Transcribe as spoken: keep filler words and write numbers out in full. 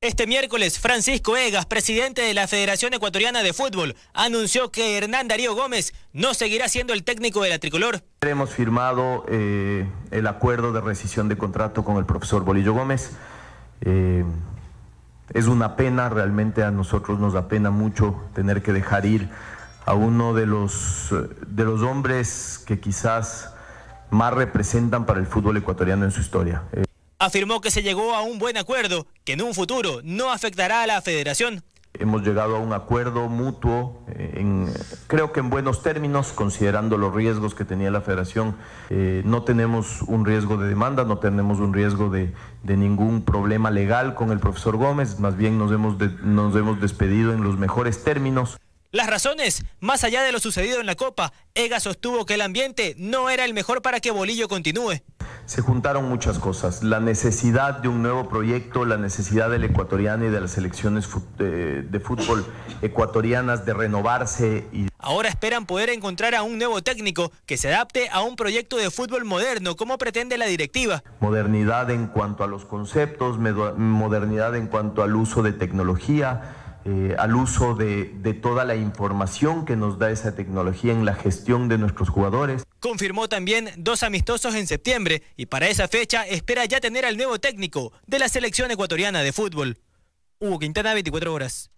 Este miércoles, Francisco Egas, presidente de la Federación Ecuatoriana de Fútbol, anunció que Hernán Darío Gómez no seguirá siendo el técnico de la tricolor. Hemos firmado eh, el acuerdo de rescisión de contrato con el profesor Bolillo Gómez. Eh, es una pena, realmente a nosotros nos da pena mucho tener que dejar ir a uno de los, de los hombres que quizás más representan para el fútbol ecuatoriano en su historia. Eh, Afirmó que se llegó a un buen acuerdo, que en un futuro no afectará a la federación. Hemos llegado a un acuerdo mutuo, eh, en, creo que en buenos términos, considerando los riesgos que tenía la federación. Eh, no tenemos un riesgo de demanda, no tenemos un riesgo de, de ningún problema legal con el profesor Gómez, más bien nos hemos, de, nos hemos despedido en los mejores términos. Las razones, más allá de lo sucedido en la Copa, Egas sostuvo que el ambiente no era el mejor para que Bolillo continúe. Se juntaron muchas cosas, la necesidad de un nuevo proyecto, la necesidad del ecuatoriano y de las selecciones de fútbol ecuatorianas de renovarse. Y... Ahora esperan poder encontrar a un nuevo técnico que se adapte a un proyecto de fútbol moderno, como pretende la directiva. Modernidad en cuanto a los conceptos, modernidad en cuanto al uso de tecnología, Eh, al uso de, de toda la información que nos da esa tecnología en la gestión de nuestros jugadores. Confirmó también dos amistosos en septiembre y para esa fecha espera ya tener al nuevo técnico de la selección ecuatoriana de fútbol. Hugo Quintana, veinticuatro horas.